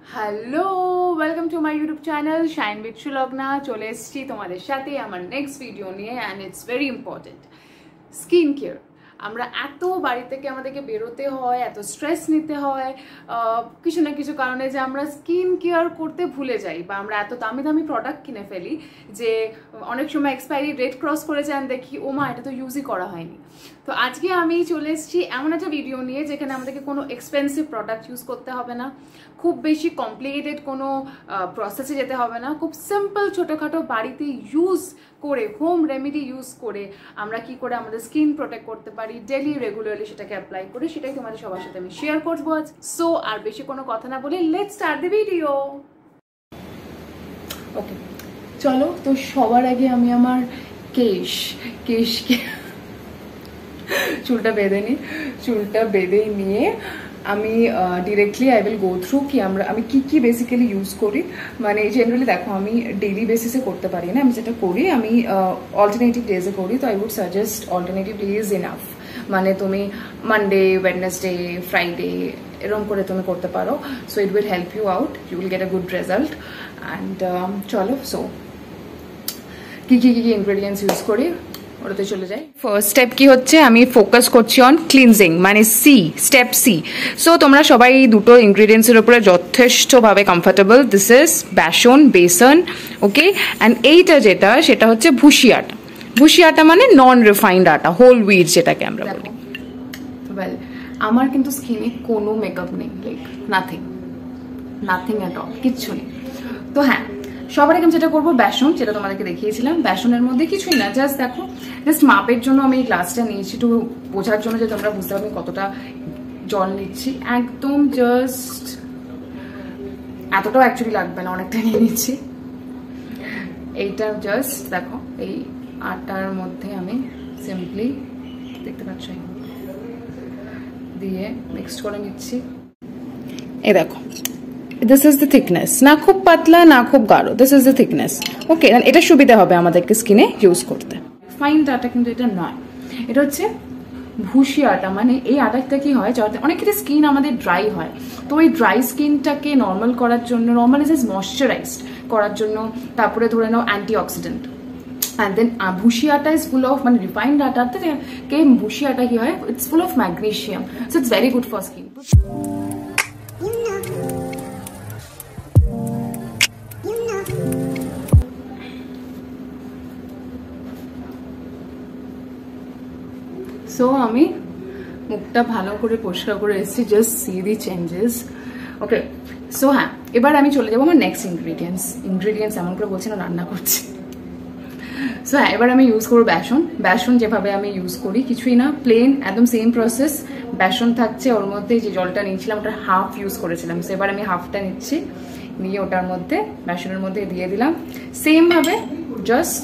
Hello, welcome to my YouTube channel shine with Sulagna. চলে এসেছি তোমাদের সাথে আমার নেক্সট ভিডিও নিয়ে, and it's very important, skin care. আমরা এত বাড়ি থেকে আমাদেরকে বেরোতে হয়, এত স্ট্রেস নিতে হয় কিছু না কিছু কারণে, যে আমরা স্কিন কেয়ার করতে ভুলে যাই, বা আমরা এত দামি দামি প্রোডাক্ট কিনে ফেলি যে অনেক সময় এক্সপায়ারি ডেট ক্রস করে যান, দেখি ও মা এটা তো ইউজই করা হয়নি। তো আজকে আমি চলে এসেছি এমন একটা ভিডিও নিয়ে যেখানে আমাদেরকে কোনো এক্সপেন্সিভ প্রোডাক্ট ইউজ করতে হবে না, খুব বেশি কমপ্লিকেটেড কোনো প্রসেসে যেতে হবে না, খুব সিম্পল ছোটোখাটো বাড়িতে ইউজ করে, হোম রেমেডি ইউজ করে আমরা কি করে আমাদের স্কিন প্রোটেক্ট করতে পারি ডেলি রেগুলারলি, সেটাকে অ্যাপ্লাই করে, সেটাই তোমাদের সবার সাথে আমি শেয়ার করবো আজ। সো আর বেশি কোনো কথা না বলে let's start the video. Okay চলো, তো সবার আগে আমি আমার কেশকে চুলটা বেঁধে নিয়ে আমি directly I will go through কি আমি কি বেসিক্যালি ইউজ করি। মানে জেনারেলি দেখো, আমি ডেইলি বেসিসে করতে পারি না, আমি যেটা করি আমি অল্টারনেটিভ ডেজে করি। তো I would suggest alternative day is enough. মানে তুমি মানডে, ওয়েডনেসডে, ফ্রাইডে এরকম করে তুমি করতে পারো। So it will help you out, you will get a good result. And চলো, সো কি ইনগ্রেডিয়েন্টস ইউজ করি ওটাতে চলে যাই। ফার্স্ট স্টেপ কি হচ্ছে, আমি ফোকাস করছি অন ক্লিনজিং, মানে স্টেপ সি। সো তোমরা সবাই দুটো ইনগ্রেডিয়েন্টসের উপরে যথেষ্টভাবে comfortable. This is besan, okay. And এইটা সেটা হচ্ছে ভুসি আটা মানে non refined atta, whole wheat যেটাকে আমরা বলি। ওয়েল, আমার কিন্তু স্কিনে কোনো মেকআপ নেই, লাইক নাথিং অ্যাট অল, কিচ্ছু নেই। তো হ্যাঁ, সবার আগে যেটা করবো, বেসন, যেটা তোমাদেরকে দেখিয়েছিলাম, বেসনের মধ্যে কিছুই না, জাস্ট দেখো, জাস্ট মাপের জন্য আমি এই গ্লাসটা নিয়েছি, একটু বোঝার জন্য, যে তোমরা বুঝতে পারবে কতটা জল নিচ্ছি। একদম জাস্ট এতটাও অ্যাকচুয়ালি লাগবে না, অনেকটা নিয়ে নিচ্ছি। এইটা জাস্ট দেখো, এই আটার মধ্যে আমি সিম্পলি, দেখতে পাচ্ছ, দিয়ে মিক্সড করে নিচ্ছি। এই দেখো, দিস ইজ দ্য থিকনেস, না খুব পাতলা না খুব গাঢ়, this is the thickness, okay. এটা সুবিধা হবে আমাদেরকে স্কিনে ইউজ করতে। ফাইন আটা কিন্তু এটা নয়, এটা হচ্ছে ভুসি আটা। মানে এই আটাটা কি হয়, অনেকের স্কিন আমাদের ড্রাই হয়, তো ওই ড্রাই স্কিনটাকে নর্মাল করার জন্য, নর্মালাইজ ময়শ্চারাইজড করার জন্য, তারপরে ধরে নাও antioxidant. And then bhusi atta is full of, মানে রিফাইন্ড আটাতে ভুসি আটা কি হয়, it's full of magnesium, so it's very good for skin. So আমি মুখটা ভালো করে পরিষ্কার করে এসেছি, just see the changes, okay. So হ্যাঁ, এবার আমি চলে যাবো আমার নেক্সট ইনগ্রিডিয়েন্টস এমন করে বলছি না, রান্না করছি। সো হ্যাঁ, এবার আমি ইউজ করবো বেসন। যেভাবে আমি ইউজ করি, কিছুই না, প্লেন, একদম সেম প্রসেস। বেসন থাকছে, ওর মধ্যে যে জলটা নিয়েছিলাম ওটার হাফ ইউজ করেছিলাম। সো এবার আমি হাফটা নিচ্ছি, নিয়ে ওটার মধ্যে, বেসনের মধ্যে দিয়ে দিলাম। সেম ভাবে জাস্ট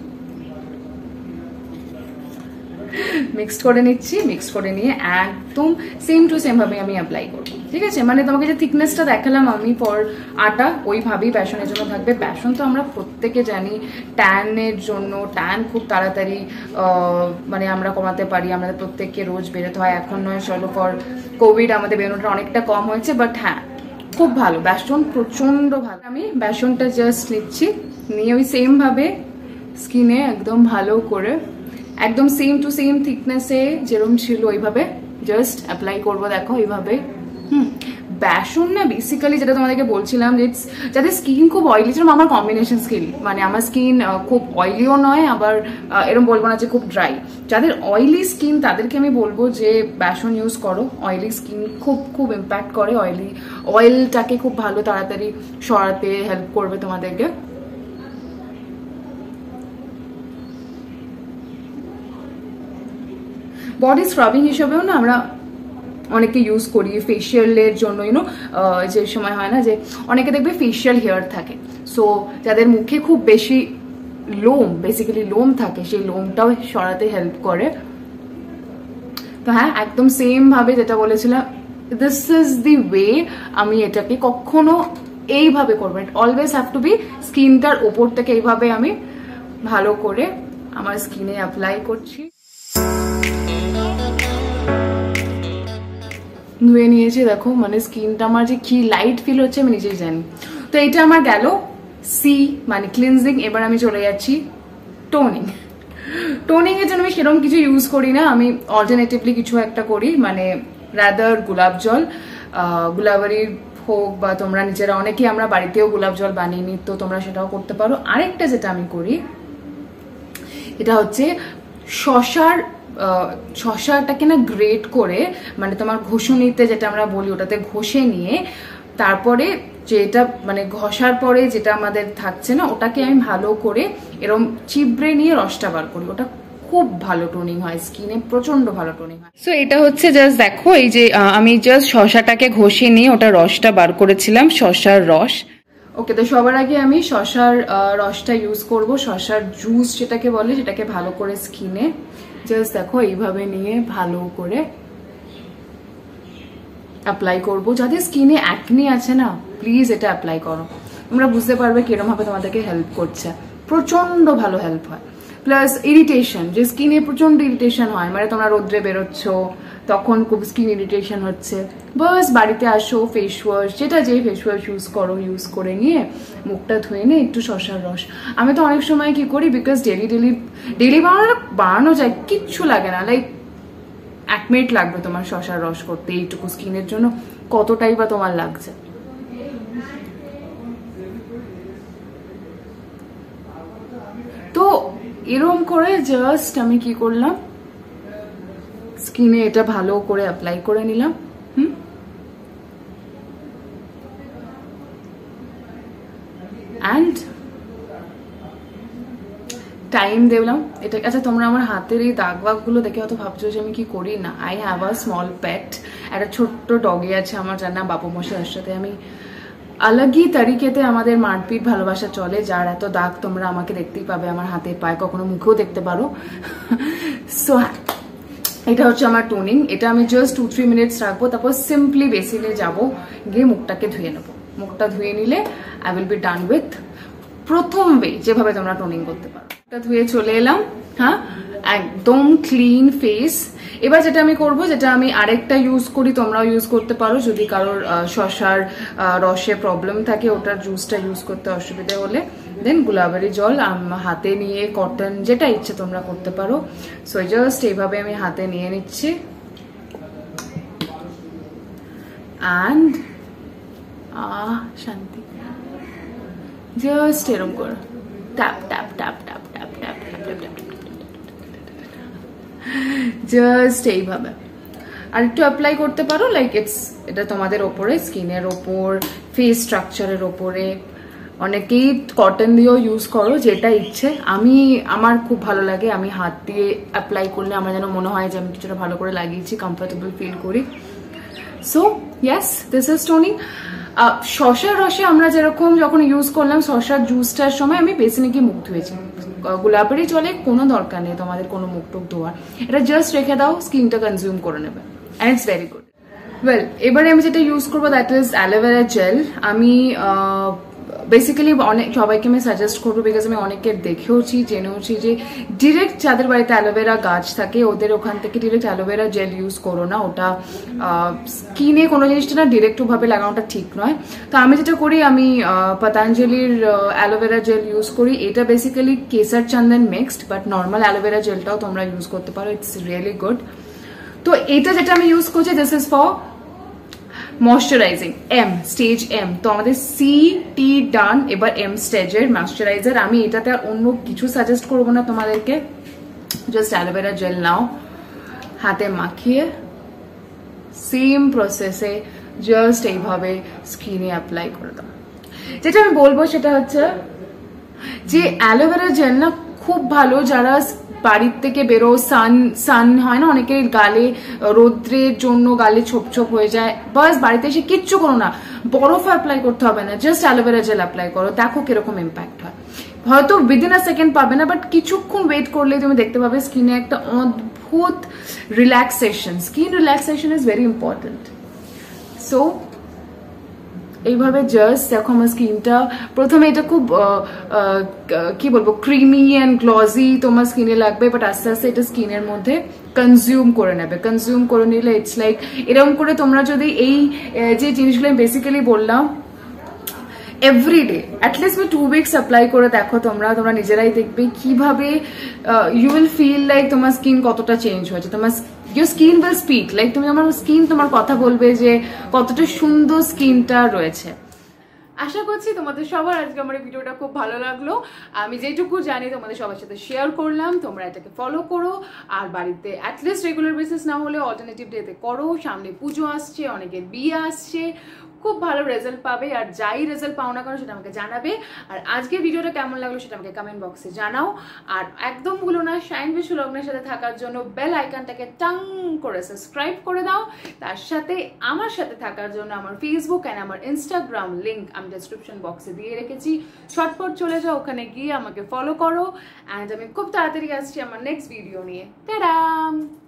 মিক্সড করে নিচ্ছি, মিক্সড করে নিয়ে একদম সেম টু সেম ভাবে আমি অ্যাপ্লাই করবো, ঠিক আছে। মানে তোমাকে যে থিকনেসটা দেখালাম আমি ফর আটা, ওইভাবেই বেসনের জন্য থাকবে। বেসন তো আমরা প্রত্যেকে জানি ট্যানের জন্য, ট্যান খুব তাড়াতাড়ি মানে আমরা কমাতে পারি। আমাদের প্রত্যেককে রোজ বেরোতে হয়, এখন নয়, চলো ফর কোভিড আমাদের বেরোনোটা অনেকটা কম হয়েছে, বাট হ্যাঁ, খুব ভালো বেসন, প্রচন্ড ভালো। আমি বেসনটা জাস্ট নিচ্ছি, নিয়ে ওই সেম ভাবে স্কিনে একদম ভালো করে, একদম সেম টু সেম থিকনেসে যেরকম ছিল ওইভাবে জাস্ট অ্যাপ্লাই করবো। দেখো এইভাবে। বেসন না বেসিক্যালি, যেটা তোমাদেরকে বলছিলাম, যে যাদের স্কিন খুব অয়েলি, যেরকম আমার কম্বিনেশন স্কিন, মানে আমার স্কিন খুব অয়েলিও নয়, আবার এরকম বলবো না যে খুব ড্রাই। যাদের অয়েলি স্কিন তাদেরকে আমি বলবো যে বেসন ইউজ করো। অয়েলি স্কিন খুব ইম্প্যাক্ট করে, অয়েলটাকে খুব ভালো তাড়াতাড়ি সরাতে হেল্প করবে তোমাদেরকে। বডি স্ক্রাবিং হিসেবেও না আমরা অনেকে ইউজ করি, ফেশিয়ালের জন্য, যে সময় হয় না যে অনেকে দেখবে ফেশিয়াল হেয়ার থাকে, সো যাদের মুখে খুব বেশি বেসিক্যালি লোম থাকে, সেই লোমটাও সরাতে হেল্প করে। তো হ্যাঁ, একদম সেম ভাবে যেটা বলেছিলাম, দিস ইজ দি ওয়ে। আমি এটাকে কখনো এইভাবে করবো, it always have to be স্কিনটার ওপর থেকে এইভাবে আমি ভালো করে আমার স্কিনে অ্যাপ্লাই করছি। ধুয়ে নিয়েছি। দেখো মানে স্কিনটা আমার যে কি লাইট ফিল হচ্ছে আমি নিজেই জানি। তো এটা আমার গেল সি মানে ক্লিনজিং। এবার আমি চলে যাচ্ছি টোনিং। টোনিং এর জন্য আমি সেরকম কিছু ইউজ করি না, আমি অল্টারনেটিভলি কিছু একটা করি, মানে রাদার গোলাপ জল, গুলাবারির হোক বা তোমরা নিজেরা অনেকেই আমরা বাড়িতেও গোলাপ জল বানিয়ে নিই, তো তোমরা সেটাও করতে পারো। আরেকটা যেটা আমি করি এটা হচ্ছে শশাটাকে না গ্রেট করে, মানে তোমার ঘষুনিতে যেটা আমরা বলি ওটাতে ঘষে নিয়ে তারপরে যেটা মানে ঘষার পরে যেটা আমাদের থাকছে না ওটাকে আমি ভালো করে এরকম চিবড়ে নিয়ে রসটা বার করি। ওটা খুব ভালো টোনিং হয় স্কিনে, প্রচন্ড ভালো টোনিং হয়। সো এটা হচ্ছে জাস্ট দেখো এই যে আমি জাস্ট শশাটাকে ঘষে নিয়ে ওটা রসটা বার করেছিলাম, শশার রস। ওকে, তো সবার আগে আমি শশার রসটা ইউজ করব, শশার জুস যেটাকে বলে, সেটাকে ভালো করে স্কিনে জাস্ট দেখো এইভাবে নিয়ে ভালো করে অ্যাপ্লাই করবো। যাদের স্কিনে অ্যাকনি আছে না প্লিজ এটা অ্যাপ্লাই করো, তোমরা বুঝতে পারবে কিরকম ভাবে তোমাদেরকে হেল্প করছে, প্রচন্ড ভালো হেল্প হয়। প্লাস ইরিটেশন, যে স্কিনে প্রচন্ড ইরিটেশন হয়, মানে তোমরা রোদ্রে বেরোচ্ছ তখন খুব স্কিন ইরিটেশন হচ্ছে, বাস বাড়িতে আসো ফেস ওয়াশ, যেটা যে ফেস ওয়াশ ইউজ করো, ইউজ করে নিয়ে মুখটা ধুয়ে নিয়ে একটু শশার রস। আমি তো অনেক সময় কি করি, বিকজ ডেলি বানানো যায়, কিচ্ছু লাগে না, লাইক 1 মিনিট লাগবে তোমার শশার রস করতে, এইটুকু স্কিনের জন্য কতটাই বা তোমার লাগছে। তো এরকম করে জাস্ট আমি কি করলাম, স্কিনে এটা ভালো করে অ্যাপ্লাই করে নিলাম। অ্যান্ড টাইম দিলাম এটা। আচ্ছা, তোমরা আমার হাতের এই দাগ বাগগুলো দেখে হয়তো ভাবছো যে আমি কি করি না। I have a small pet, একটা ছোট্ট ডগি আছে আমার, যার নাম বাবু মশাই। এর সাথে আমি আলাগই তারিকেতে আমাদের মারপিট ভালোবাসা চলে, যার এত দাগ তোমরা আমাকে দেখতেই পাবে আমার হাতে পায়ে, কখনো মুখেও দেখতে পারো। সো এটা হচ্ছে আমার টোনিং, এটা আমি জাস্ট 2-3 মিনিটস রাখবো, তারপর সিম্পলি বেসিনে যাবো, গিয়ে মুখটাকে ধুয়ে নেবো। মুখটা ধুয়ে নিলে I will be done with প্রথম ওয়ে যেভাবে তোমরা টোনিং করতে পারো। এটা ধুয়ে চলে এলাম, হ্যাঁ একদম ক্লিন ফেস। এবার যেটা আমি করব, যেটা আমি আরেকটা ইউজ করি, তোমরাও ইউজ করতে পারো যদি কারোর শশার রসে প্রবলেম থাকে, ওটার জুসটা ইউজ করতে অসুবিধা হলে দেন গুলাবারি জল হাতে নিয়ে, কটন যেটা ইচ্ছে তোমরা করতে পারো। সো জাস্ট এইভাবে আমি হাতে নিয়ে নিচ্ছি অ্যান্ড শান্তি, জাস্ট এরকম করে tap tap tap tap tap tap tap tap just এইভাবে। আর একটু অ্যাপ্লাই করতে পারো, লাইক এটা তোমাদের ওপরে, স্কিনের ওপর, ফেস স্ট্রাকচারের ওপরে। অনেকেই কটন দিয়েও ইউজ করো, যেটা ইচ্ছে। আমার খুব ভালো লাগে, আমি হাত দিয়ে অ্যাপ্লাই করলে আমার যেন মনে হয় যে আমি কিছুটা ভালো করে লাগিয়েছি, কমফোর্টেবল ফিল করি। So yes, this is toning. শশার রসে আমরা যেরকম যখন ইউজ করলাম শশার জুসটার সময় আমি বেসিনে গিয়ে মুখ ধুয়েছি, গোলাপেরই জলে কোনো দরকার নেই তোমাদের কোনো মুখ টুক ধোয়ার, এটা জাস্ট রেখে দাও, স্কিনটা কনজিউম করে নেবে and it's very good. Well, এবারে আমি যেটা ইউজ করবো দ্যাট ইজ অ্যালোভেরা জেল। আমি বেসিক্যালি সবাইকে আমি সাজেস্ট করবো, বিকজ আমি অনেকের দেখেওছি জেনেওছি যে ডিরেক্ট যাদের বাড়িতে অ্যালোভেরা গাছ থাকে ওদের ওখান থেকে ডিরেক্ট অ্যালোভেরা জেল ইউজ করো না, ওটা স্কিনে কোনো জিনিসটা না ডিরেক্ট ভাবে লাগানোটা ঠিক নয়। তো আমি যেটা করি, আমি পতঞ্জলির অ্যালোভেরা জেল ইউজ করি। এটা basically kesar chandan mixed, but normal অ্যালোভেরা জেলটাও তোমরা ইউজ করতে পারো, ইটস রিয়েলি গুড। তো এটা যেটা আমি ইউজ করছি, this is for moisturising, stage M. তো আমাদের CT ডান, এবার M স্টেজের ময়শ্চারাইজার। আমি এটাতে আর অন্য কিছু সাজেস্ট করবো না তোমাদেরকে, জাস্ট অ্যালোভেরা জেল নাও, হাতে মাখিয়ে সেম প্রসেসে জাস্ট এইভাবে স্কিনে অ্যাপ্লাই করে দাও। যেটা আমি বলবো সেটা হচ্ছে যে অ্যালোভেরা জেল না খুব ভালো, যারা বাড়ির থেকে বেরো, সান হয় না অনেকের গালে, রোদ্রের জন্য গালে ছোপ ছোপ হয়ে যায়, বাস বাড়িতে এসে কিচ্ছু করো না, বরফ অ্যাপ্লাই করতে হবে না, জাস্ট অ্যালোভেরা জেল অ্যাপ্লাই করো, দেখো কিরকম ইম্প্যাক্ট হয়। হয়তো উইদিন আ সেকেন্ড পাবে না, বাট কিছুক্ষণ ওয়েট করলে তুমি দেখতে পাবে স্কিনে একটা অদ্ভুত relaxation. Skin relaxation is very important. So এইভাবে জাস্ট দেখো আমার স্কিনটা প্রথমে এটা খুব কি বলবো ক্রিমি অ্যান্ড গ্লসি তোমার স্কিনে লাগবে, বাট আস্তে আস্তে এটা স্কিনের মধ্যে কনজিউম করে নেবে। কনজিউম করে নিলে ইটস লাইক এরকম করে তোমরা যদি এই যে জিনিসগুলো আমি বেসিক্যালি বললাম এভরিডে অ্যাটলিস্ট 2 উইকস অ্যাপ্লাই করে দেখো, তোমরা নিজেরাই দেখবে কিভাবে ইউ উইল ফিল লাইক তোমার স্কিন কতটা চেঞ্জ হয়েছে। তোমার your skin will speak, like তুমি আমার স্কিন তোমার কথা বলবে যে কতটা সুন্দর স্কিনটা রয়েছে। আশা করছি তোমাদের সবার আজকে আমার এই ভিডিওটা খুব ভালো লাগলো। আমি যেটুকু জানি তোমাদের সবার সাথে শেয়ার করলাম। তোমরা এটাকে ফলো করো, আর বাড়িতে অ্যাটলিস্ট রেগুলার বেসিস না হলে অল্টারনেটিভ ডেতে করো। সামনে পুজো আসছে, অনেকের বিয়ে আসছে, খুব ভালো রেজাল্ট পাবে। আর যাই রেজাল্ট পাও না কেন সেটা আমাকে জানাবে। আর আজকে ভিডিওটা কেমন লাগলো সেটা আমাকে কমেন্ট বক্সে জানাও। আর একদম ভুলো না শাইন বিশু লগ্নের সাথে থাকার জন্য বেল আইকনটাকে টাং করে সাবস্ক্রাইব করে দাও। তার সাথে আমার সাথে থাকার জন্য আমার ফেসবুক অ্যান্ড আমার ইনস্টাগ্রাম লিঙ্ক আমি ডেসক্রিপশন বক্সে দিয়ে রেখেছি। ঝটপট চলে যাও, ওখানে গিয়ে আমাকে ফলো করো। অ্যান্ড আমি খুব তাড়াতাড়ি আসছি আমার নেক্সট ভিডিও নিয়ে। টাটা।